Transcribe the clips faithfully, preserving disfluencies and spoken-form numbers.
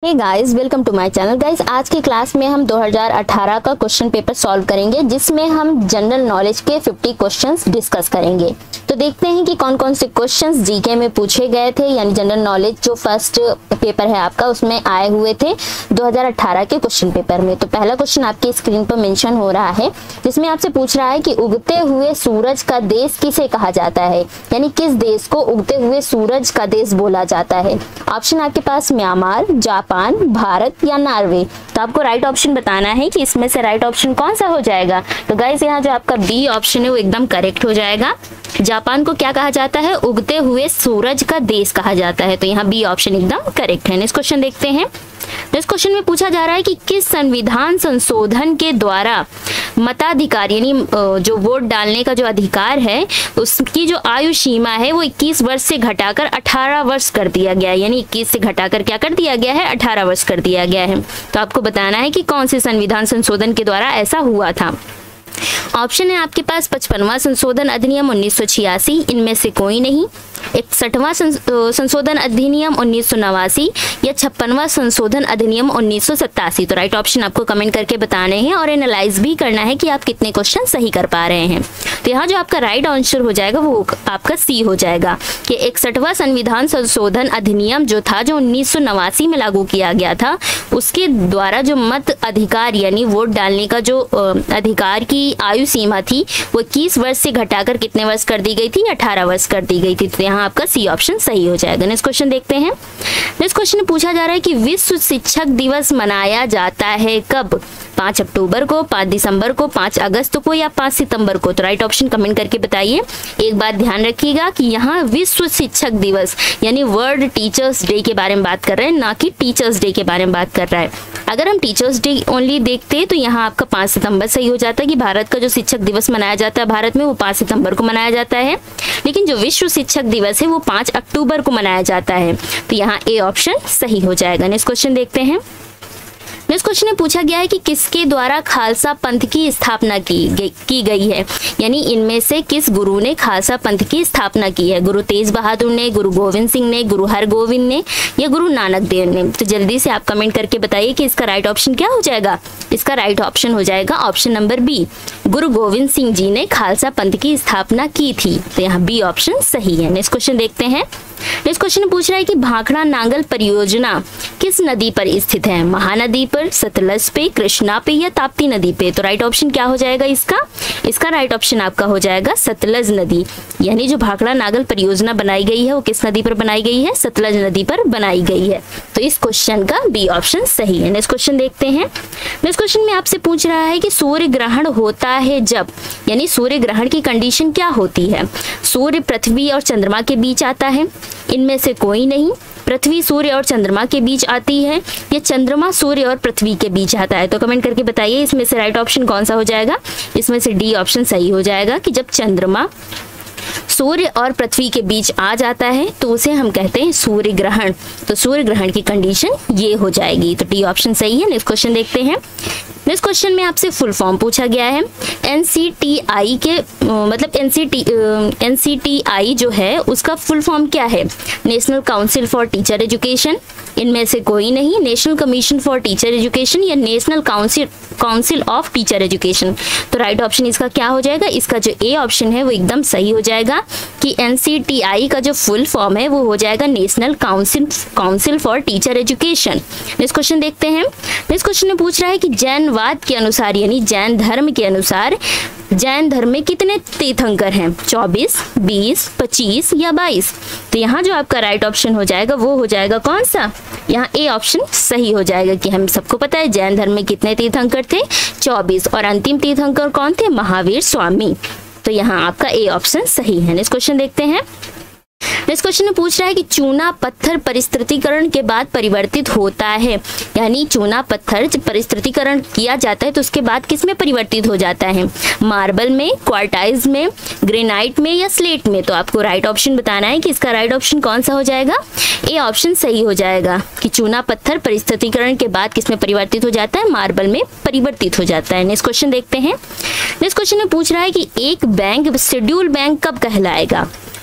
Hey guys, welcome to my channel. Guys, आज की class में हम दो हज़ार अठारह का क्वेश्चन पेपर सॉल्व करेंगे, जिसमें हम जनरल नॉलेज के पचास क्वेश्चंस डिस्कस करेंगे। तो देखते हैं कि कौन कौन से क्वेश्चंस जीके में पूछे गए थे, यानी जनरल नॉलेज जो फर्स्ट पेपर है आपका उसमें आए हुए थे दो हज़ार अठारह के क्वेश्चन पेपर में। तो पहला क्वेश्चन आपकी स्क्रीन पर मेंशन हो रहा है, जिसमें आपसे पूछ रहा है कि उगते हुए सूरज का देश किसे कहा जाता है, यानी किस देश को उगते हुए सूरज का देश बोला जाता है। ऑप्शन आपके पास म्यांमार, जापान, भारत या नॉर्वे। तो आपको राइट ऑप्शन बताना है कि इसमें से राइट ऑप्शन कौन सा हो जाएगा। तो गाइस, यहाँ जो आपका बी ऑप्शन है वो एकदम करेक्ट हो जाएगा। जापान को क्या कहा जाता है? उगते हुए सूरज का देश कहा जाता है। तो यहाँ बी ऑप्शन एकदम करेक्ट है। नेक्स्ट क्वेश्चन देखते हैं। इस क्वेश्चन में पूछा जा रहा है कि किस संविधान संशोधन के द्वारा मताधिकार यानी जो वोट डालने का जो अधिकार है उसकी जो आयु सीमा है वो इक्कीस वर्ष से घटाकर अठारह वर्ष कर दिया गया है, यानी इक्कीस से घटाकर क्या कर दिया गया है? अठारह वर्ष कर दिया गया है। तो आपको बताना है कि कौन से संविधान संशोधन के द्वारा ऐसा हुआ था। ऑप्शन है आपके पास पचपनवां संशोधन अधिनियम उन्नीस सौ छियासी, इनमें से कोई नहीं। इकसठवां संशोधन अधिनियम उन्नीस सौ नवासी या छप्पनवां संशोधन अधिनियम उन्नीस सौ सत्तासी। तो राइट ऑप्शन आपको कमेंट करके बताने हैं और एनालाइज भी करना है कि आप कितने क्वेश्चन सही कर पा रहे हैं। तो यहाँ जो आपका राइट आंसर हो जाएगा वो आपका सी हो जाएगा कि इकसठवां संविधान संशोधन अधिनियम जो था, जो उन्नीस सौ नवासी में लागू किया गया था, उसके द्वारा जो मत अधिकार यानी वोट डालने का जो अधिकार की आयु सीमा थी वो इक्कीस वर्ष से घटाकर कितने वर्ष कर दी गई थी? अठारह वर्ष कर दी गई थी। तो यहाँ आपका सी ऑप्शन सही हो जाएगा। नेक्स्ट क्वेश्चन देखते हैं। नेक्स्ट क्वेश्चन में पूछा जा रहा है कि विश्व शिक्षक दिवस मनाया जाता है कब? पाँच अक्टूबर को, पाँच दिसंबर को, पाँच अगस्त को या पाँच सितंबर को। तो राइट ऑप्शन कमेंट करके बताइए। एक बात ध्यान रखिएगा कि यहाँ विश्व शिक्षक दिवस यानी वर्ल्ड टीचर्स डे के बारे में बात कर रहे हैं, ना कि टीचर्स डे के बारे में बात कर रहा है। अगर हम टीचर्स डे ओनली देखते तो यहाँ आपका पाँच सितंबर सही हो जाता है कि भारत का जो शिक्षक दिवस मनाया जाता है भारत में वो पाँच सितंबर को मनाया जाता है, लेकिन जो विश्व शिक्षक दिवस है वो पाँच अक्टूबर को मनाया जाता है। तो यहाँ ए ऑप्शन सही हो जाएगा। नेक्स्ट क्वेश्चन देखते हैं। नेक्स्ट क्वेश्चन में पूछा गया है कि किसके द्वारा खालसा पंथ की स्थापना की गई की गई है, यानी इनमें से किस गुरु ने खालसा पंथ की स्थापना की है? गुरु तेज बहादुर ने, गुरु गोविंद सिंह ने, गुरु हरगोविंद ने या गुरु नानक देव ने। तो जल्दी से आप कमेंट करके बताइए कि इसका राइट ऑप्शन क्या हो जाएगा। इसका राइट ऑप्शन हो जाएगा ऑप्शन नंबर बी, गुरु गोविंद सिंह जी ने खालसा पंथ की स्थापना की थी। तो यहाँ बी ऑप्शन सही है। नेक्स्ट क्वेश्चन देखते हैं। नेक्स्ट क्वेश्चन पूछ रहा है कि भाखड़ा नांगल परियोजना किस नदी पर स्थित है? महानदी पर, सतलज पे, कृष्णा पे या ताप्ती नदी पे। तो राइट ऑप्शन क्या हो जाएगा इसका? इसका राइट ऑप्शन आपका हो जाएगा सतलज नदी, यानी जो भाखड़ा नांगल परियोजना बनाई गई है वो किस नदी पर बनाई गई है? सतलज नदी पर बनाई गई है। तो इस क्वेश्चन का बी ऑप्शन सही है। नेक्स्ट क्वेश्चन देखते हैं। नेक्स्ट क्वेश्चन में आपसे पूछ रहा है कि सूर्य ग्रहण होता है जब, यानी सूर्य ग्रहण की कंडीशन क्या होती है? सूर्य पृथ्वी और चंद्रमा के बीच आता है, इनमें से कोई नहीं। पृथ्वी सूर्य और चंद्रमा के बीच आती है या चंद्रमा सूर्य और पृथ्वी के बीच आता है। तो कमेंट करके बताइए इसमें से राइट ऑप्शन कौन सा हो जाएगा। इसमें से डी ऑप्शन सही हो जाएगा कि जब चंद्रमा सूर्य और पृथ्वी के बीच आ जाता है तो उसे हम कहते हैं सूर्य ग्रहण। तो सूर्य ग्रहण की कंडीशन ये हो जाएगी। तो डी ऑप्शन सही है। नेक्स्ट क्वेश्चन देखते हैं। नेक्स्ट क्वेश्चन में आपसे फुल फॉर्म पूछा गया है। एन सी टी आई के मतलब N C T N C T I जो है उसका फुल फॉर्म क्या है? National council for teacher education, इनमें से कोई नहीं। National commission for teacher education या national council council of teacher education. तो राइट ऑप्शन इसका क्या हो जाएगा? इसका जो ए ऑप्शन है वो एकदम सही हो जाएगा कि एन सी टी आई का जो फुल फॉर्म है वो हो जाएगा national council council for teacher education. Next question देखते हैं। नेक्स्ट क्वेश्चन में पूछ रहा है कि जैनवाद के अनुसार यानी जैन धर्म के अनुसार जैन धर्म में कितने तीर्थंकर हैं? चौबीस, बीस, पच्चीस या बाईस। तो यहाँ जो आपका राइट ऑप्शन हो जाएगा वो हो जाएगा कौन सा? यहाँ ए ऑप्शन सही हो जाएगा कि हम सबको पता है जैन धर्म में कितने तीर्थंकर थे? चौबीस। और अंतिम तीर्थंकर कौन थे? महावीर स्वामी। तो यहाँ आपका ए ऑप्शन सही है। नेक्स्ट क्वेश्चन देखते हैं। नेक्स्ट क्वेश्चन में पूछ रहा है कि चूना पत्थर परिस्थितिकरण के बाद परिवर्तित होता है, यानी चूना पत्थर जब परिस्थितिकरण किया जाता है तो उसके बाद किस में परिवर्तित हो जाता है? मार्बल में, क्वार्टाइज में, ग्रेनाइट में या स्लेट में। तो आपको राइट ऑप्शन बताना है कि इसका राइट ऑप्शन कौन सा हो जाएगा। ए ऑप्शन सही हो जाएगा कि चूना पत्थर परिस्थितिकरण के बाद किस में परिवर्तित हो जाता है? मार्बल में परिवर्तित हो जाता है। नेक्स्ट क्वेश्चन देखते हैं। नेक्स्ट क्वेश्चन में पूछ रहा है कि एक बैंक शेड्यूल बैंक कब कहलाएगा?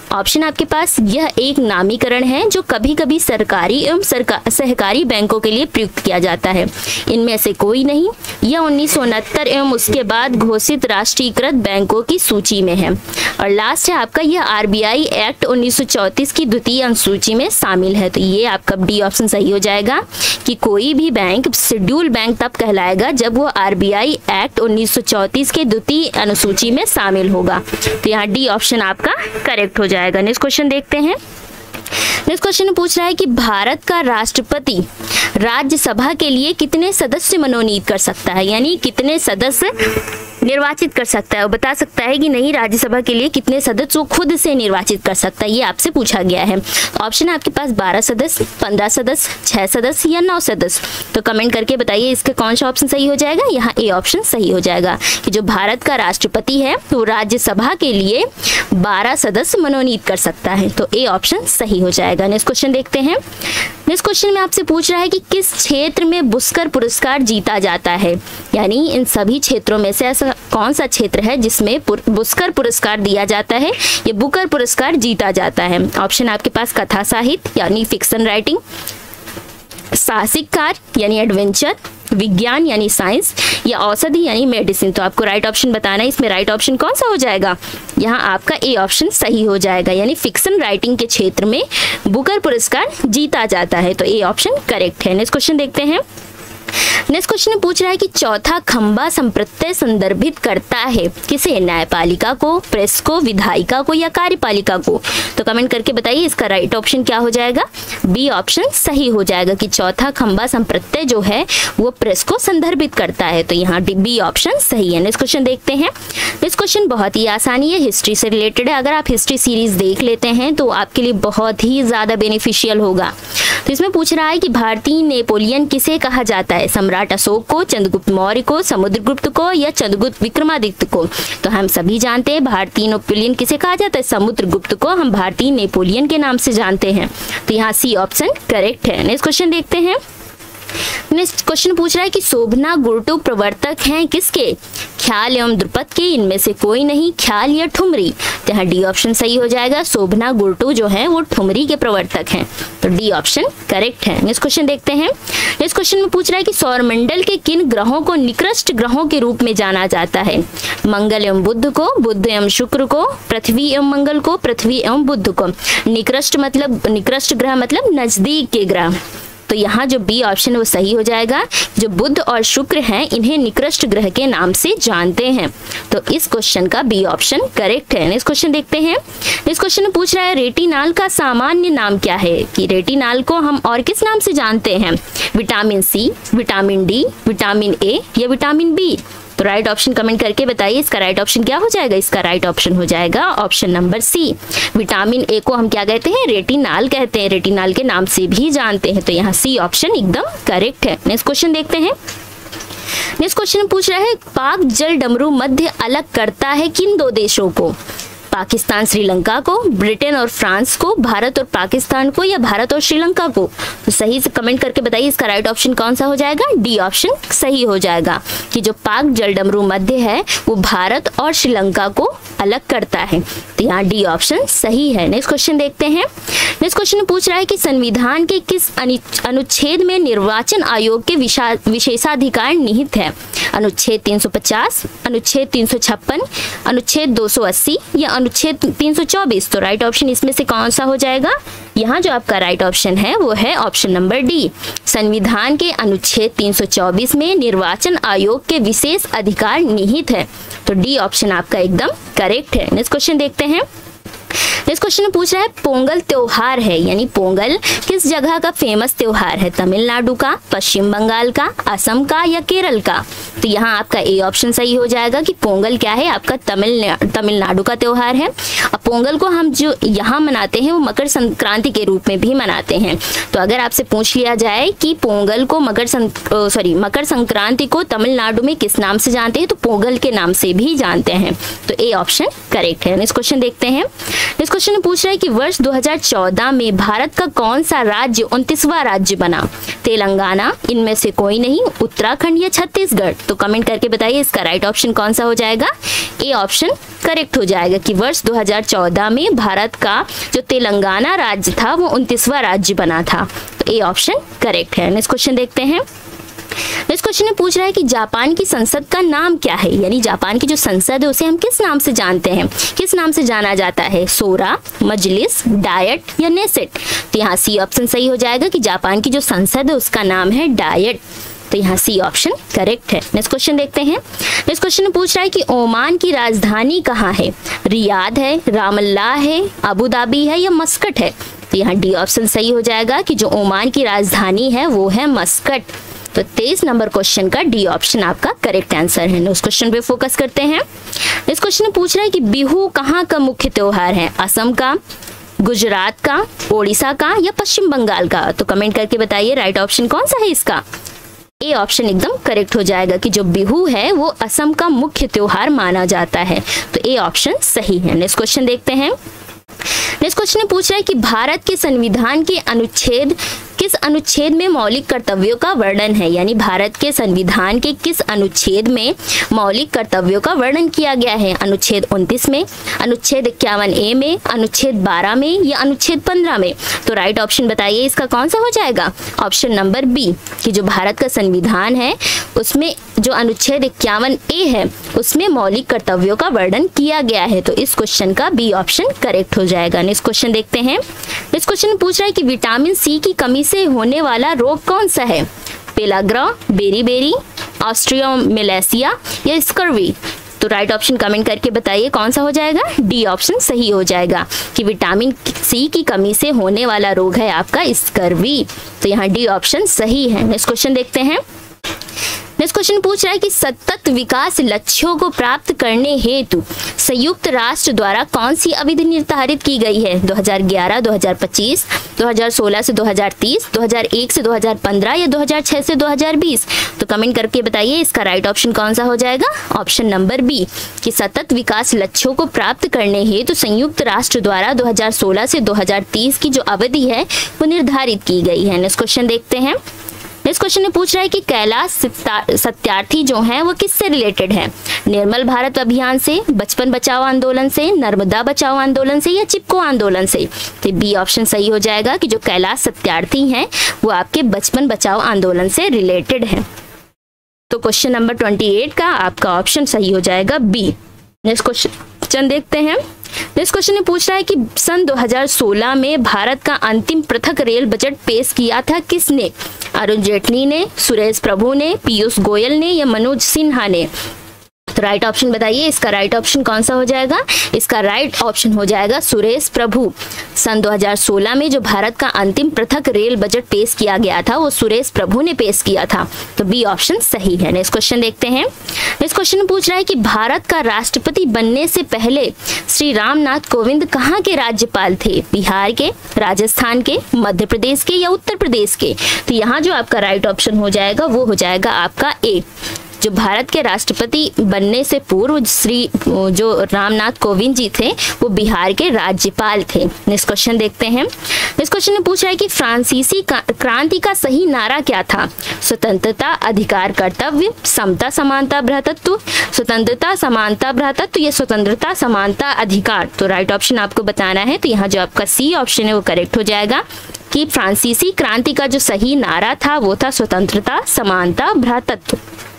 ऑप्शन आपके पास यह एक नामीकरण है जो कभी कभी सरकारी एवं सरकार सहकारी बैंकों के लिए प्रयुक्त किया जाता है। इनमें से कोई नहीं। यह उन्नीस सौ उनहत्तर एवं उसके बाद घोषित राष्ट्रीयकृत बैंकों की सूची में है। और लास्ट है आपका यह आरबीआई एक्ट उन्नीस सौ चौंतीस की द्वितीय अनुसूची में शामिल है। तो ये आपका डी ऑप्शन सही हो जाएगा कि कोई भी बैंक शेड्यूल बैंक तब कहलाएगा जब वो आरबीआई एक्ट उन्नीस सौ चौंतीस के द्वितीय अनुसूची में शामिल होगा। तो यहाँ डी ऑप्शन आपका करेक्ट हो जाएगा। नेक्स्ट क्वेश्चन देखते हैं। नेक्स्ट क्वेश्चन पूछ रहा है कि भारत का राष्ट्रपति राज्यसभा के लिए कितने सदस्य मनोनीत कर सकता है, यानी कितने सदस्य निर्वाचित कर सकता है। वो बता सकता है कि नहीं राज्यसभा के लिए कितने सदस्य वो खुद से निर्वाचित कर सकता है, ये आपसे पूछा गया है। ऑप्शन है आपके पास बारह सदस्य, पंद्रह सदस्य, छह सदस्य या नौ सदस्य। तो कमेंट करके बताइए इसका कौन सा ऑप्शन सही हो जाएगा। यहाँ ए ऑप्शन सही हो जाएगा कि जो भारत का राष्ट्रपति है वो राज्यसभा के लिए बारह सदस्य मनोनीत कर सकता है। तो ए ऑप्शन सही हो जाएगा। नेक्स्ट क्वेश्चन देखते हैं। नेक्स्ट क्वेश्चन में आपसे पूछ रहा है कि किस क्षेत्र में बुस्कर पुरस्कार जीता जाता है, यानी इन सभी क्षेत्रों में से ऐसा कौन सा क्षेत्र है जिसमें बुस्कर पुरस्कार दिया जाता है या बुकर पुरस्कार जीता जाता है। ऑप्शन आपके पास कथा साहित्य यानी फिक्शन राइटिंग, साहसिक कार्य यानी एडवेंचर, विज्ञान यानी साइंस या औषधि यानी मेडिसिन। तो आपको राइट ऑप्शन बताना है। इसमें राइट ऑप्शन कौन सा हो जाएगा। यहाँ आपका ए ऑप्शन सही हो जाएगा, यानी फिक्शन राइटिंग के क्षेत्र में बुकर पुरस्कार जीता जाता है। तो ए ऑप्शन करेक्ट है। नेक्स्ट क्वेश्चन देखते हैं। नेक्स्ट क्वेश्चन में पूछ रहा है कि चौथा खंबा संप्रत्यय संदर्भित करता है किसे, न्यायपालिका को, प्रेस को, विधायिका को या कार्यपालिका को। तो कमेंट करके बताइए इसका राइट ऑप्शन क्या हो जाएगा। बी ऑप्शन सही हो जाएगा कि चौथा खंबा संप्रत्यय जो है वो प्रेस को संदर्भित करता है। तो यहाँ बी ऑप्शन सही है। नेक्स्ट क्वेश्चन देखते हैं। नेक्स्ट क्वेश्चन बहुत ही आसानी है, हिस्ट्री से रिलेटेड है। अगर आप हिस्ट्री सीरीज देख लेते हैं तो आपके लिए बहुत ही ज्यादा बेनिफिशियल होगा। तो इसमें पूछ रहा है कि भारतीय नेपोलियन किसे कहा जाता है, सम्राट अशोक को, चंद्रगुप्त मौर्य को, समुद्रगुप्त को या चंद्रगुप्त विक्रमादित्य को। तो हम सभी जानते हैं भारतीय नेपोलियन किसे कहा जाता है, समुद्रगुप्त को हम भारतीय नेपोलियन के नाम से जानते हैं। तो यहाँ सी ऑप्शन करेक्ट है। नेक्स्ट क्वेश्चन देखते हैं। नेक्स्ट क्वेश्चन पूछ रहा है कि शोभना गुर्टू प्रवर्तक हैं किसके, ख्याल एवं द्रुपद के, इनमें से कोई नहीं, ख्याल या ठुमरी। तो यहाँ डी ऑप्शन सही हो जाएगा। शोभना गुर्टू जो है वो ठुमरी के प्रवर्तक हैं। तो डी ऑप्शन करेक्ट है। नेक्स्ट क्वेश्चन देखते हैं। नेक्स्ट क्वेश्चन में पूछ रहा है कि सौरमंडल के किन ग्रहों को निकृष्ट ग्रहों के रूप में जाना जाता है, मंगल एवं बुध को, बुध एवं शुक्र को, पृथ्वी एवं मंगल को, पृथ्वी एवं बुध को। निकृष्ट मतलब निकृष्ट ग्रह मतलब नजदीक के ग्रह। तो यहाँ जो बी ऑप्शन है वो सही हो जाएगा। जो बुध और शुक्र हैं इन्हें निकृष्ट ग्रह के नाम से जानते हैं। तो इस क्वेश्चन का बी ऑप्शन करेक्ट है। नेक्स्ट क्वेश्चन देखते हैं। इस क्वेश्चन में पूछ रहा है रेटिनाल का सामान्य नाम क्या है, कि रेटिनाल को हम और किस नाम से जानते हैं, vitamin C, vitamin D, vitamin A या विटामिन बी। तो राइट ऑप्शन कमेंट करके बताइए इसका राइट ऑप्शन क्या हो जाएगा। इसका राइट ऑप्शन हो जाएगा option number C. Vitamin A को हम क्या कहते हैं, रेटिनाल कहते हैं, रेटिनाल के नाम से भी जानते हैं। तो यहाँ सी ऑप्शन एकदम करेक्ट है। नेक्स्ट क्वेश्चन देखते हैं। नेक्स्ट क्वेश्चन पूछ रहा है पाक जल डमरू मध्य अलग करता है किन दो देशों को, पाकिस्तान श्रीलंका को, ब्रिटेन और फ्रांस को, भारत और पाकिस्तान को या भारत और श्रीलंका को। तो सही से कमेंट करके बताइए इसका राइट ऑप्शन कौन सा हो जाएगा। डी ऑप्शन सही हो जाएगा कि जो पाक जलडमरू मध्य है वो भारत और श्रीलंका को अलग करता है। तो यहाँ डी ऑप्शन सही है। नेक्स्ट क्वेश्चन देखते हैं। नेक्स्ट क्वेश्चन पूछ रहा है कि संविधान के किस अनुच्छेद में निर्वाचन आयोग के विशेषाधिकार निहित है, अनुच्छेद तीन सौ पचास, अनुच्छेद तीन सौ छप्पन, अनुच्छेद दो सौ अस्सी या अनुच्छेद तीन सौ चौबीस। तो राइट ऑप्शन इसमें से कौन सा हो जाएगा। यहाँ जो आपका राइट ऑप्शन है वो है ऑप्शन नंबर डी। संविधान के अनुच्छेद तीन सौ चौबीस में निर्वाचन आयोग के विशेष अधिकार निहित है। तो डी ऑप्शन आपका एकदम करेक्ट है। नेक्स्ट क्वेश्चन देखते हैं। नेक्स्ट क्वेश्चन में पूछ रहा है पोंगल त्योहार है, यानी पोंगल किस जगह का फेमस त्योहार है, तमिलनाडु का, पश्चिम बंगाल का, असम का या केरल का। तो यहाँ आपका ए ऑप्शन सही हो जाएगा कि पोंगल क्या है, आपका तमिल तमिलनाडु का त्योहार है। अब पोंगल को हम जो यहाँ मनाते हैं वो मकर संक्रांति के रूप में भी मनाते हैं। तो अगर आपसे पूछ लिया जाए कि पोंगल को मकर सॉरी मकर संक्रांति को तमिलनाडु में किस नाम से जानते हैं, तो पोंगल के नाम से भी जानते हैं। तो ए ऑप्शन करेक्ट है। नेक्स्ट क्वेश्चन देखते हैं। इस क्वेश्चन में पूछ रहा है कि वर्ष दो हज़ार चौदह में भारत का कौन सा राज्य उनतीसवां राज्य बना? तेलंगाना, इनमें से कोई नहीं, उत्तराखंड या छत्तीसगढ़? तो कमेंट करके बताइए इसका राइट ऑप्शन कौन सा हो जाएगा। ए ऑप्शन करेक्ट हो जाएगा कि वर्ष दो हज़ार चौदह में भारत का जो तेलंगाना राज्य था वो उनतीसवां राज्य बना था। तो ए ऑप्शन करेक्ट है। नेक्स्ट क्वेश्चन देखते हैं। इस क्वेश्चन में पूछ रहा है कि जापान की संसद का नाम क्या है, यानी जापान की जो संसद है उसे हम किस नाम से जानते हैं, किस नाम से जाना जाता है? सोरा, मजलिस, डायट या नेसेट? तो यहाँ सी ऑप्शन सही हो जाएगा कि जापान की जो संसद है उसका नाम है डायट। तो यहाँ सी ऑप्शन करेक्ट है। नेक्स्ट क्वेश्चन देखते हैं। इस क्वेश्चन में पूछ रहा है कि ओमान की राजधानी कहाँ है? रियाद है, रामल्लाह है, अबू धाबी है या मस्कट है? तो यहाँ डी ऑप्शन सही हो जाएगा कि जो ओमान की राजधानी है वो है मस्कट। तो तेईस नंबर क्वेश्चन का डी ऑप्शन आपका करेक्ट आंसर है। उस क्वेश्चन पे फोकस करते हैं। इस क्वेश्चन में पूछ रहा है कि बिहू कहाँ का मुख्य त्योहार है? असम का, गुजरात का, ओडिशा का या पश्चिम बंगाल का? तो कमेंट करके बताइए राइट ऑप्शन कौन सा है इसका। ए ऑप्शन एकदम करेक्ट हो जाएगा कि जो बिहू है वो असम का मुख्य त्योहार माना जाता है। तो ए ऑप्शन सही है। नेक्स्ट क्वेश्चन देखते हैं। नेक्स्ट क्वेश्चन में पूछ रहा है कि भारत के संविधान के अनुच्छेद किस अनुच्छेद में मौलिक कर्तव्यों का वर्णन है, यानी भारत के संविधान के किस अनुच्छेद में मौलिक कर्तव्यों का वर्णन किया गया है? अनुच्छेद उनतीस में, अनुच्छेद इक्यावन ए में, अनुच्छेद बारह में या अनुच्छेद पंद्रह में? तो राइट ऑप्शन बताइए इसका कौन सा हो जाएगा। ऑप्शन नंबर बी कि जो भारत का संविधान है उसमें जो अनुच्छेद इक्यावन ए है उसमें मौलिक कर्तव्यों का वर्णन किया गया है। तो इस क्वेश्चन का बी ऑप्शन करेक्ट हो जाएगा। नेक्स्ट क्वेश्चन देखते हैं। इस क्वेश्चन में पूछ रहा है कि विटामिन सी की कमी से होने वाला रोग कौन सा है? पेलाग्रा, बेरी-बेरी, ऑस्ट्रियोमेलेसिया या स्कर्वी? तो राइट ऑप्शन कमेंट करके बताइए कौन सा हो जाएगा। डी ऑप्शन सही हो जाएगा कि विटामिन सी की कमी से होने वाला रोग है आपका स्कर्वी। तो यहाँ डी ऑप्शन सही है। नेक्स्ट क्वेश्चन देखते हैं। नेक्स्ट क्वेश्चन पूछ रहा है कि सतत विकास लक्ष्यों को प्राप्त करने हेतु संयुक्त राष्ट्र द्वारा कौन सी अवधि निर्धारित की गई है? दो हज़ार ग्यारह दो हज़ार पच्चीस, दो हज़ार सोलह से दो हज़ार तीस, दो हज़ार एक से दो हज़ार पंद्रह या दो हज़ार छह से दो हज़ार बीस? तो कमेंट करके बताइए इसका राइट ऑप्शन कौन सा हो जाएगा। ऑप्शन नंबर बी कि सतत विकास लक्ष्यों को प्राप्त करने हेतु संयुक्त राष्ट्र द्वारा दो हज़ार सोलह से दो हज़ार तीस की जो अवधि है वो निर्धारित की गई है। नेक्स्ट क्वेश्चन देखते हैं। इस क्वेश्चन में पूछ रहा है कि कैलाश सत्यार्थी जो हैं वो किससे रिलेटेड है? निर्मल भारत अभियान से, बचपन बचाओ आंदोलन से, नर्मदा बचाओ आंदोलन से या चिपको आंदोलन से? तो बी ऑप्शन सही हो जाएगा कि जो कैलाश सत्यार्थी हैं वो आपके बचपन बचाओ आंदोलन से रिलेटेड है। तो क्वेश्चन नंबर अट्ठाईस का आपका ऑप्शन सही हो जाएगा बी। नेक्स्ट क्वेश्चन देखते हैं। इस क्वेश्चन में पूछ रहा है कि सन दो हज़ार सोलह में भारत का अंतिम पृथक रेल बजट पेश किया था किसने? अरुण जेटली ने, सुरेश प्रभु ने, पीयूष गोयल ने या मनोज सिन्हा ने? तो राइट ऑप्शन बताइए इसका राइट ऑप्शन कौन सा हो जाएगा। इसका राइट ऑप्शन हो जाएगा सुरेश प्रभु। सन दो हज़ार सोलह में जो भारत का अंतिम पृथक रेल बजट पेश किया गया था वो सुरेश प्रभु ने पेश किया था। तो बी ऑप्शन सही है। नेक्स्ट क्वेश्चन देखते हैं। इस क्वेश्चन में पूछ रहा है कि भारत का राष्ट्रपति बनने से पहले श्री रामनाथ कोविंद कहाँ के राज्यपाल थे? बिहार के, राजस्थान के, मध्य प्रदेश के या उत्तर प्रदेश के? तो यहाँ जो आपका राइट ऑप्शन हो जाएगा वो हो जाएगा आपका ए। जो भारत के राष्ट्रपति बनने से पूर्व श्री जो रामनाथ कोविंद जी थे वो बिहार के राज्यपाल थे। नेक्स्ट क्वेश्चन देखते हैं। इस क्वेश्चन में पूछ रहा है कि फ्रांसीसी क्रांति का सही नारा क्या था? स्वतंत्रता, अधिकार, कर्तव्य, समता, समानता, भ्रातृत्व? स्वतंत्रता, समानता, भ्रातृत्व या स्वतंत्रता, समानता, अधिकार? तो राइट ऑप्शन आपको बताना है। तो यहाँ जो आपका सी ऑप्शन है वो करेक्ट हो जाएगा कि फ्रांसीसी क्रांति का जो सही नारा था वो था स्वतंत्रता, समानता, भ्रातृत्व।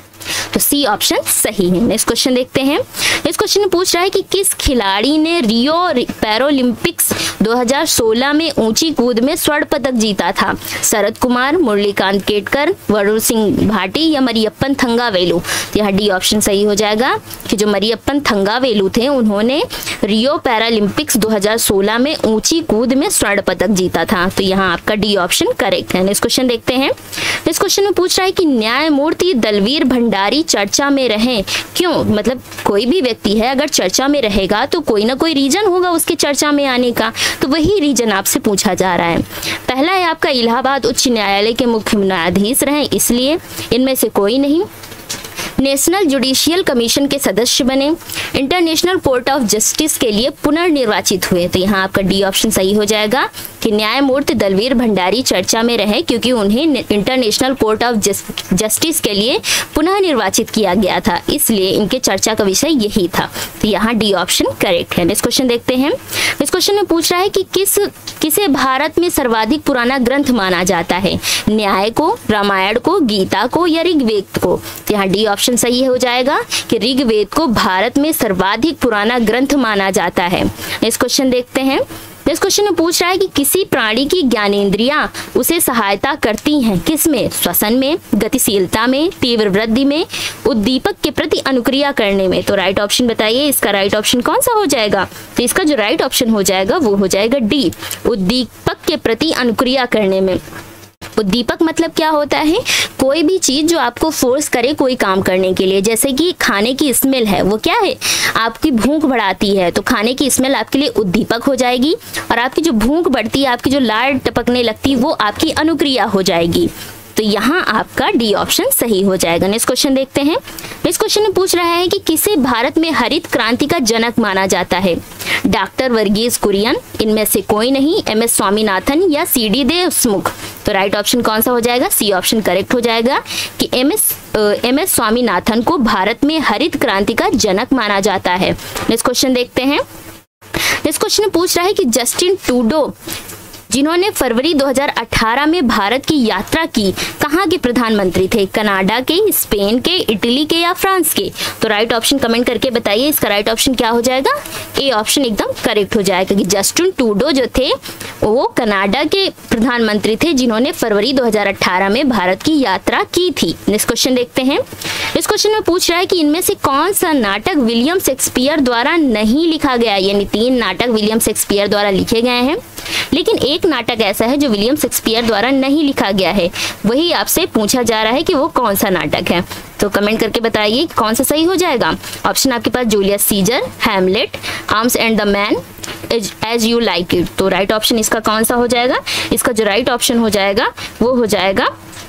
तो सी ऑप्शन सही है। नेक्स्ट क्वेश्चन देखते हैं। इस क्वेश्चन में पूछ रहा है कि किस खिलाड़ी ने रियो पैरालंपिक्स दो हज़ार सोलह में ऊंची कूद में स्वर्ण पदक जीता था? शरद कुमार, मुरलीकांत केटकर, वरुण सिंह भाटी या मरियप्पन थंगावेलु? यहाँ डी ऑप्शन सही हो जाएगा कि जो मरियप्पन थंगावेलु थे उन्होंने रियो पैरालंपिक्स दो हज़ार सोलह में ऊंची कूद में स्वर्ण पदक जीता था। तो यहाँ आपका डी ऑप्शन करेक्ट है। नेक्स्ट क्वेश्चन देखते हैं। इस क्वेश्चन में पूछ रहा है कि न्यायमूर्ति दलवीर भंडारी चर्चा में रहे क्यों? मतलब कोई भी व्यक्ति है अगर चर्चा में रहेगा तो कोई ना कोई रीजन होगा उसके चर्चा में आने का, तो वही रीजन आपसे पूछा जा रहा है। पहला है आपका इलाहाबाद उच्च न्यायालय के मुख्य न्यायाधीश रहे इसलिए, इनमें से कोई नहीं, नेशनल जुडिशियल कमीशन के सदस्य बने, इंटरनेशनल कोर्ट ऑफ जस्टिस के लिए पुनर्निर्वाचित हुए। तो यहाँ आपका डी ऑप्शन सही हो जाएगा कि न्यायमूर्ति दलवीर भंडारी चर्चा में रहे क्योंकि उन्हें इंटरनेशनल कोर्ट ऑफ जस्टिस के लिए पुनः निर्वाचित किया गया था, इसलिए इनके चर्चा का विषय यही था। तो यहाँ डी ऑप्शन करेक्ट है। नेक्स्ट क्वेश्चन देखते हैं। इस क्वेश्चन में पूछ रहा है कि किस किसे भारत में सर्वाधिक पुराना ग्रंथ माना जाता है, न्याय को, रामायण को, गीता को या ऋग्वेद को। तो यहाँ डी ऑप्शन सही हो जाएगा कि ऋग्वेद को भारत में सर्वाधिक पुराना ग्रंथ माना जाता है। नेक्स्ट क्वेश्चन देखते हैं। इस क्वेश्चन में पूछ रहा है कि किसी प्राणी की ज्ञानेंद्रियां उसे सहायता करती हैं, किसमें? श्वसन में, गतिशीलता में, तीव्र वृद्धि में, उद्दीपक के प्रति अनुक्रिया करने में। तो राइट ऑप्शन बताइए, इसका राइट ऑप्शन कौन सा हो जाएगा? तो इसका जो राइट ऑप्शन हो जाएगा वो हो जाएगा डी, उद्दीपक के प्रति अनुक्रिया करने में। उद्दीपक मतलब क्या होता है? कोई भी चीज जो आपको फोर्स करे कोई काम करने के लिए, जैसे कि खाने की स्मेल है, वो क्या है? आपकी भूख बढ़ाती है, तो खाने की स्मेल आपके लिए उद्दीपक हो जाएगी। और आपकी जो भूख बढ़ती है, आपकी जो लार टपकने लगती है, वो आपकी अनुक्रिया हो जाएगी। तो यहाँ आपका डी ऑप्शन सही हो जाएगा। नेक्स्ट क्वेश्चन देखते हैं। इस क्वेश्चन में पूछ रहा है कि किसे भारत में हरित क्रांति का जनक माना जाता है? डॉक्टर वर्गीस कुरियन, इनमें से कोई नहीं, एम एस स्वामीनाथन या सी डी देशमुख। तो राइट ऑप्शन कौन सा हो जाएगा? सी ऑप्शन करेक्ट हो जाएगा कि M S M S Swaminathan को भारत में हरित क्रांति का जनक माना जाता है। नेक्स्ट क्वेश्चन देखते हैं। इस क्वेश्चन में पूछ रहा है कि जस्टिन ट्रूडो, जिन्होंने फरवरी दो हज़ार अठारह में भारत की यात्रा की, कहाँ के प्रधानमंत्री थे? कनाडा के, स्पेन के, इटली के या फ्रांस के? तो राइट ऑप्शन कमेंट करके बताइए, इसका राइट ऑप्शन क्या हो जाएगा? ए ऑप्शन एकदम करेक्ट हो जाएगा कि जस्टिन ट्रूडो जो थे वो कनाडा के प्रधानमंत्री थे, जिन्होंने फरवरी दो हज़ार अठारह में भारत की यात्रा की थी। नेक्स्ट क्वेश्चन देखते हैं। इस क्वेश्चन में पूछ रहा है कि इनमें से कौन सा नाटक विलियम शेक्सपियर द्वारा नहीं लिखा गया? यानी तीन नाटक विलियम शेक्सपियर द्वारा लिखे गए हैं, लेकिन एक नाटक ऐसा है जो विलियम शेक्सपियर द्वारा नहीं लिखा गया है। वही आपसे पूछा जा रहा है कि वो कौन सा नाटक है। तो कमेंट करके बताइए कौन सा सही हो जाएगा। ऑप्शन आपके पास Julius Caesar, Hamlet, arms and the man, as you like it. तो राइट ऑप्शन इसका कौन सा हो जाएगा? इसका जो राइट ऑप्शन हो जाएगा वो हो जाएगा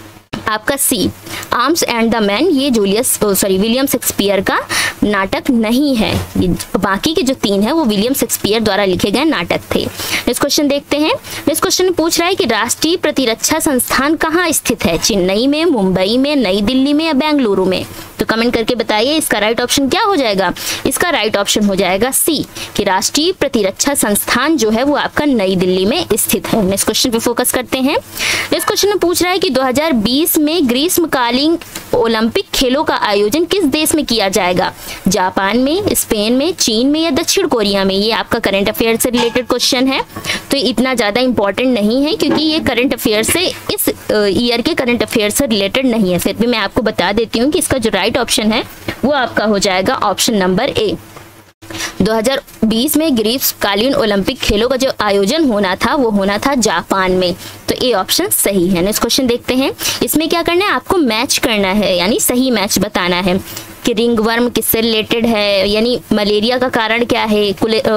आपका C, arms and the man. ये जूलियस सॉरी विलियम शेक्सपियर का नाटक नहीं है। बाकी के जो तीन है वो विलियम शेक्सपियर द्वारा लिखे गए नाटक थे। नेक्स्ट क्वेश्चन देखते हैं। नेक्स्ट क्वेश्चन पूछ रहा है कि राष्ट्रीय प्रतिरक्षा संस्थान कहाँ स्थित है? चेन्नई में, मुंबई में, नई दिल्ली में या बेंगलुरु में? तो कमेंट करके बताइए इसका राइट ऑप्शन क्या हो जाएगा? इसका राइट ऑप्शन हो जाएगा सी, कि राष्ट्रीय प्रतिरक्षा संस्थान जो है वो आपका नई दिल्ली में स्थित है। नेक्स्ट क्वेश्चन पे फोकस करते हैं। इस क्वेश्चन में पूछ रहा है कि दो हज़ार बीस में ग्रीष्मकालीन ओलंपिक खेलों का आयोजन किस देश में किया जाएगा? जापान में, स्पेन में, चीन में या दक्षिण कोरिया में? ये आपका करंट अफेयर से रिलेटेड क्वेश्चन है, तो इतना ज्यादा इंपॉर्टेंट नहीं है क्योंकि ये करंट अफेयर से इस ईयर के करंट अफेयर से रिलेटेड नहीं है। फिर भी मैं आपको बता देती हूँ कि इसका जो राइट ऑप्शन है वो आपका हो जाएगा ऑप्शन नंबर ए। दो हज़ार बीस में ग्रीष्मकालीन ओलंपिक खेलों का जो आयोजन होना था वो होना था जापान में। तो ए ऑप्शन सही है। नेक्स्ट क्वेश्चन देखते हैं। इसमें क्या करना है? आपको मैच करना है, यानी सही मैच बताना है कि रिंगवर्म किससे रिलेटेड है, यानी मलेरिया का कारण क्या है,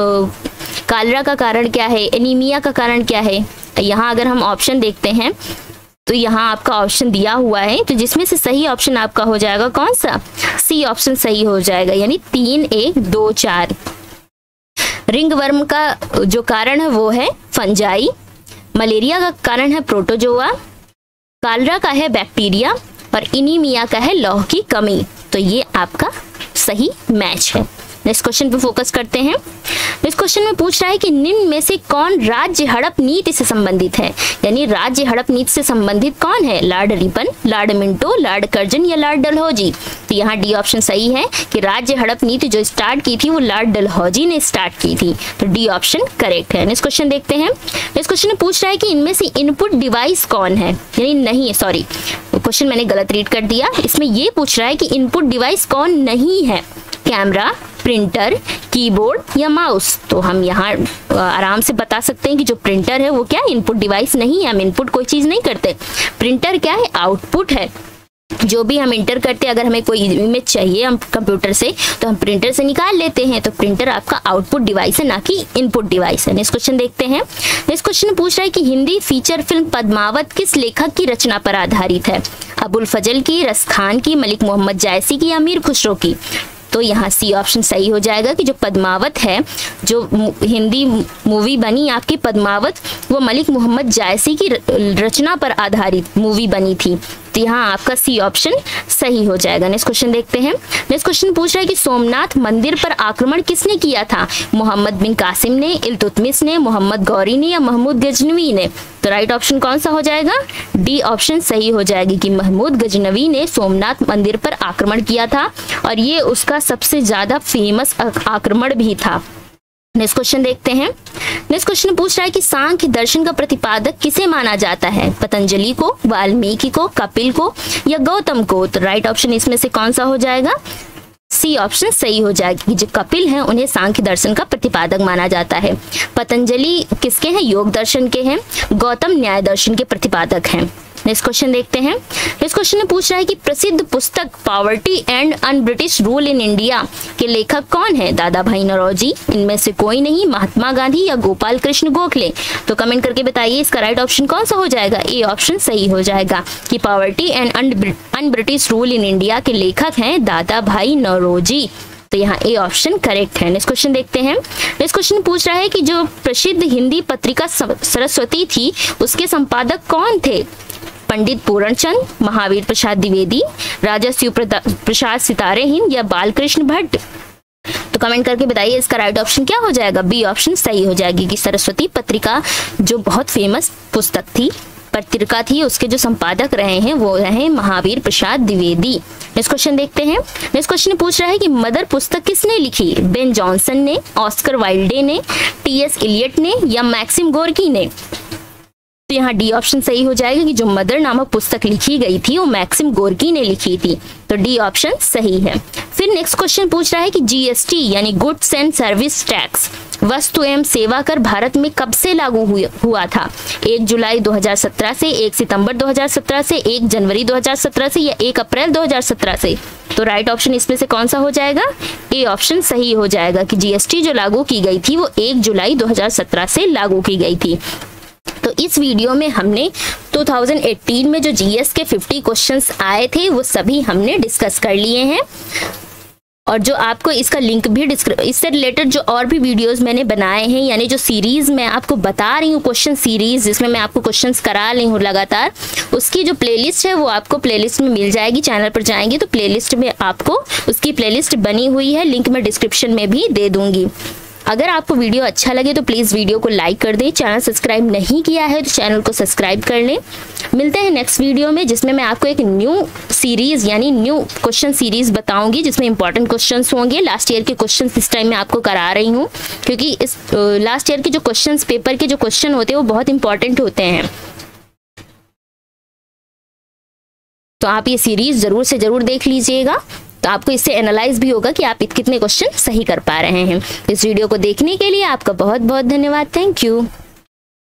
कालरा का कारण क्या है, एनीमिया का कारण क्या है। यहाँ अगर हम ऑप्शन देखते हैं तो यहाँ आपका ऑप्शन दिया हुआ है, तो जिसमें से सही ऑप्शन आपका हो जाएगा कौन सा? सी ऑप्शन सही हो जाएगा, यानी तीन एक दो चार। रिंगवर्म का जो कारण है वो है फंजाई, मलेरिया का कारण है प्रोटोजोआ, कालरा का है बैक्टीरिया और इनीमिया का है लौह की कमी। तो ये आपका सही मैच है। नेक्स्ट क्वेश्चन पे फोकस करते हैं। इस क्वेश्चन में पूछ रहा है कि निम्न में से कौन राज्य हड़प नीति से संबंधित है? यानी राज्य हड़प नीति से संबंधित कौन है? Lord Ripon, Lord Minto, Lord Curzon या लॉर्ड डलहौजी? तो यहाँ डी ऑप्शन सही है कि राज्य हड़प नीति जो स्टार्ट की थी वो लॉर्ड डलहौजी ने स्टार्ट की थी। तो डी ऑप्शन करेक्ट है। नेक्स्ट क्वेश्चन देखते हैं। इस क्वेश्चन में पूछ रहा है कि इनमें से इनपुट डिवाइस कौन है? यानी नहीं, सॉरी क्वेश्चन मैंने गलत रीड कर दिया। इसमें ये पूछ रहा है कि इनपुट डिवाइस कौन नहीं है? कैमरा, प्रिंटर, कीबोर्ड या माउस? तो हम यहाँ आराम से बता सकते हैं कि जो प्रिंटर है वो क्या इनपुट डिवाइस नहीं है। हम इनपुट कोई चीज नहीं करते। प्रिंटर क्या है? आउटपुट है। जो भी हम इंटर करते हैं, अगर हमें कोई इमेज चाहिए हम कंप्यूटर से तो हम प्रिंटर से निकाल लेते हैं। तो प्रिंटर आपका आउटपुट डिवाइस है, ना कि इनपुट डिवाइस है। नेक्स्ट क्वेश्चन देखते हैं। नेक्स्ट क्वेश्चन पूछ रहा है कि हिंदी फीचर फिल्म पद्मावत किस लेखक की रचना पर आधारित है? अबुल फजल की, रस खान की, मलिक मोहम्मद जायसी की या मीर खुसरो की? तो यहाँ सी ऑप्शन सही हो जाएगा कि जो पद्मावत है, जो हिंदी मूवी बनी आपकी पद्मावत, वो मलिक मोहम्मद जायसी की रचना पर आधारित मूवी बनी थी। तो यहाँ आपका सी ऑप्शन सही हो जाएगा। नेक्स्ट क्वेश्चन देखते हैं। नेक्स्ट क्वेश्चन पूछ रहा है कि सोमनाथ मंदिर पर आक्रमण किसने किया था? मोहम्मद बिन कासिम ने, इल्तुतमिश ने, मोहम्मद गौरी ने या महमूद गजनवी ने? तो राइट ऑप्शन कौन सा हो जाएगा? डी ऑप्शन सही हो जाएगी कि महमूद गजनवी ने सोमनाथ मंदिर पर आक्रमण किया था और ये उसका सबसे ज्यादा फेमस आक्रमण भी था। नेक्स्ट क्वेश्चन देखते हैं। नेक्स्ट क्वेश्चन पूछ रहा है कि सांख्य दर्शन का प्रतिपादक किसे माना जाता है? पतंजलि को, वाल्मीकि को, कपिल को या गौतम को? तो राइट ऑप्शन इसमें से कौन सा हो जाएगा? सी ऑप्शन सही हो जाएगी कि जो कपिल हैं उन्हें सांख्य दर्शन का प्रतिपादक माना जाता है। पतंजलि किसके हैं? योग दर्शन के हैं। गौतम न्याय दर्शन के प्रतिपादक हैं। नेक्स्ट क्वेश्चन देखते हैं। इस क्वेश्चन में पूछ रहा है कि प्रसिद्ध पुस्तक poverty and unBritish rule in India के लेखक कौन है? दादा भाई नौरोजी, इनमें से कोई नहीं, महात्मा गांधी या गोपाल कृष्ण गोखले? तो कमेंट करके बताइए इसका राइट ऑप्शन कौन सा हो जाएगा? ए ऑप्शन सही हो जाएगा कि poverty and unBritish rule in India के लेखक हैं दादा भाई नौरोजी। तो यहाँ ए ऑप्शन करेक्ट है। नेक्स्ट क्वेश्चन देखते हैं। नेक्स्ट क्वेश्चन पूछ रहा है कि जो प्रसिद्ध हिंदी पत्रिका सरस्वती थी उसके संपादक कौन थे? पंडित पूरणचंद, महावीर प्रसाद द्विवेदी, राजा शिव प्रसाद सितारे हिंद या बालकृष्ण भट्ट? तो कमेंट करके बताइए इसका राइट ऑप्शन क्या हो जाएगा? बी ऑप्शन सही हो जाएगी कि सरस्वती पत्रिका जो बहुत फेमस पुस्तक थी, पत्रिका थी, उसके जो संपादक रहे हैं वो रहे महावीर प्रसाद द्विवेदी। नेक्स्ट क्वेश्चन देखते हैं। नेक्स्ट क्वेश्चन पूछ रहा है कि मदर पुस्तक किसने लिखी? बेन जॉनसन ने, ऑस्कर वाइल्डे ने, टी एस इलियट ने या मैक्सिम गोर्की ने? तो यहाँ डी ऑप्शन सही हो जाएगा कि जो मदर नामक पुस्तक लिखी गई थी वो मैक्सिम गोर्की ने लिखी थी। तो डी ऑप्शन सही है। फिर नेक्स्ट क्वेश्चन पूछ रहा है कि जीएसटी यानी गुड्स एंड सर्विस टैक्स, वस्तु एवं सेवा कर भारत में कब से लागू हुआ था? एक जुलाई दो हज़ार सत्रह से, एक सितंबर दो हज़ार सत्रह से, एक जनवरी दो हज़ार सत्रह से या एक अप्रैल दो हज़ार सत्रह से? तो राइट ऑप्शन इसमें से कौन सा हो जाएगा? ए ऑप्शन सही हो जाएगा कि जीएसटी जो लागू की गई थी वो एक जुलाई दो हज़ार सत्रह से लागू की गई थी। तो इस वीडियो में हमने दो हज़ार अठारह में जो जीएस के पचास क्वेश्चंस आए थे वो सभी हमने डिस्कस कर लिए हैं और जो आपको इसका लिंक भी इससे रिलेटेड जो और भी वीडियोस मैंने बनाए हैं, यानी जो सीरीज मैं आपको बता रही हूँ, क्वेश्चन सीरीज जिसमें मैं आपको क्वेश्चंस करा रही हूँ लगातार, उसकी जो प्लेलिस्ट है वो आपको प्लेलिस्ट में मिल जाएगी। चैनल पर जाएंगे तो प्लेलिस्ट में आपको उसकी प्लेलिस्ट बनी हुई है, लिंक मैं डिस्क्रिप्शन में भी दे दूंगी। अगर आपको वीडियो अच्छा लगे तो प्लीज़ वीडियो को लाइक कर दें। चैनल सब्सक्राइब नहीं किया है तो चैनल को सब्सक्राइब कर लें। मिलते हैं नेक्स्ट वीडियो में जिसमें मैं आपको एक न्यू सीरीज़ यानी न्यू क्वेश्चन सीरीज़ बताऊंगी जिसमें इंपॉर्टेंट क्वेश्चंस होंगे। लास्ट ईयर के क्वेश्चंस इस टाइम मैं आपको करा रही हूँ क्योंकि इस लास्ट ईयर के जो क्वेश्चंस पेपर के जो क्वेश्चन होते हैं वो बहुत इंपॉर्टेंट होते हैं। तो आप ये सीरीज़ ज़रूर से ज़रूर देख लीजिएगा, तो आपको इससे एनालाइज भी होगा कि आप कितने क्वेश्चन सही कर पा रहे हैं। इस वीडियो को देखने के लिए आपका बहुत बहुत धन्यवाद। Thank you.